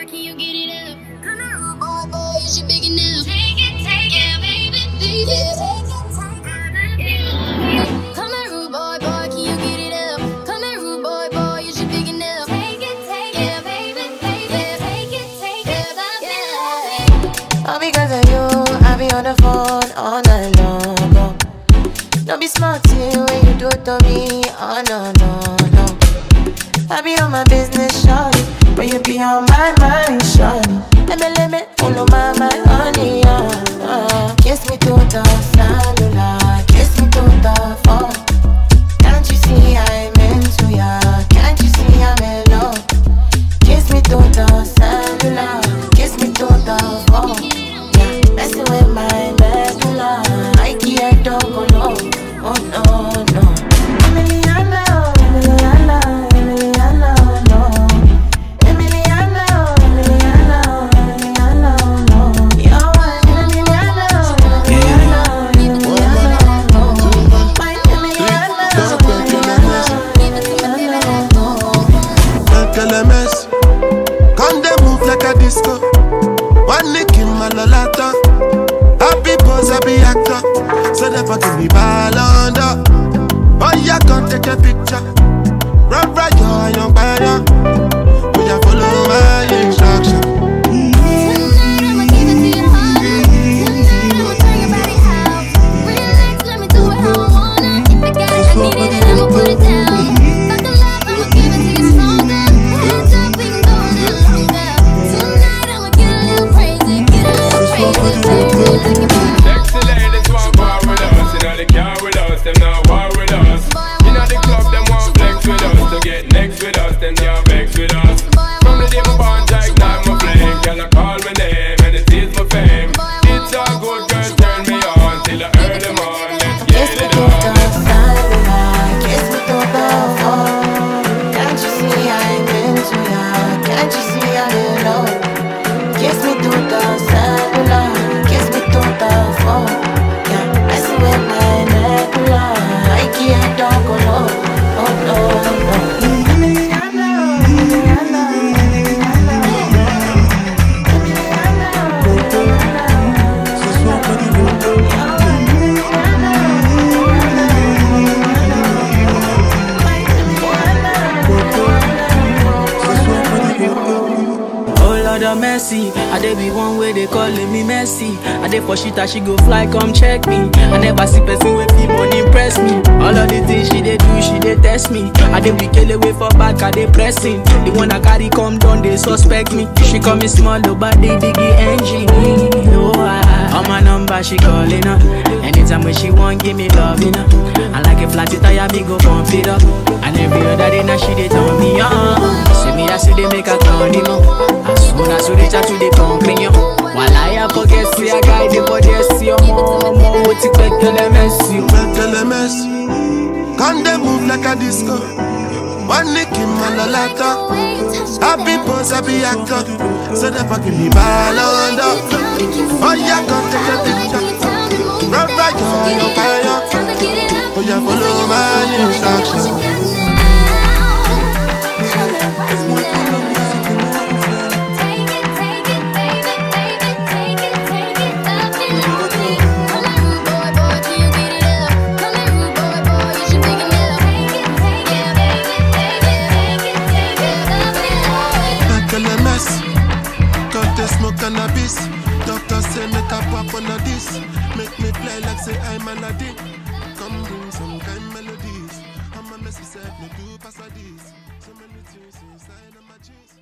can you get it up? Come on, rude boy, boy, is you big enough? Take it, yeah, baby, baby. Yeah, take it. Come on, rude boy, boy, can you get it up? Come on, rude boy, boy, is you big enough? Take it, yeah, baby, baby. Yeah, take it, yeah. All because of you, I be on the phone all night long. Oh. Don't be smart when you do it to me. Oh no, no, no. I be on my business, shawty, but you be on my mind, shawty. Let me, follow my honey, kiss me to the cellular, kiss me to the phone. Can't you see I'm into ya? Can't you see I'm in love? Kiss me to the cellular, kiss me to the phone. Yeah, messing with my medulla, I can't go low. Oh no, no. Emiliana, Emiliana, Emiliana, no. Emiliana, Emiliana, Emiliana, no. You're my Emiliana, Emiliana, Emiliana, no. My Emiliana, Emiliana, no. mess. Come they move like a disco. One nick in my lolata. Happy pose, happy actor. So never give me ball under. Oh, yeah, come take a picture. Run right, you're young fire. Will you follow my instruction? Tonight I'ma give it to your heart. Tonight I'ma turn your body out. Relax, let me do it how I wanna. If I got it, I need it, then I'ma put it down. Fuck the love, I'ma give it to you stronger. Hands up, we can go a little longer. Tonight I'ma get a little crazy, get a little crazy, baby, like it. Sexy ladies want war with us, you know they care with us, them not war with us. You know the club, them want flex with us, to get next with us, them not vex with us. From the day my bond, I ignite my flame, girl I call my name and it is my fame. It's all good, girl, turn me on till I earn them on. Let's get it on. Kiss me to the phone. Can't you see I'm into ya? Can't you see I'm in love? Kiss me to the cellular, kiss me to the phone. Yeah, messing with my medulla, I can't don't go low. Oh no, no. Emiliana, Emiliana, Emiliana, Oh Lord of mercy, I dey be one way they calling me messy. I dey for shit that she go fly, come check me. I never see person with people impress me. All of the things she dey do, she dey test me. I dey be kill away for back, I dey pressing. The one I carry come down, they suspect me. She call me small, but they diggy engine. Oh, on my number she calling up. Anytime when she want, give me love, you know. I like a flat tire, me go pump it up. And every other day now she dey turn me on. See me, I see they make a turn him up. As soon as you reach out to the company, while I forget, see a guy, the body, see your mom. What you expect, LMS, you LMS. Come they move like a disco. One nick in my lolata. Happy pose, happy actor. So never give me ball under. Oh yeah, come take a picture. Run right, you're on fire. Oh yeah, follow my instructions. Smoke cannabis. Doctor say make a pop on this. Make me play like say I'm an addict. Come bring some kind melodies. I'm a messy self, no do pass this. So many things inside of my jeans.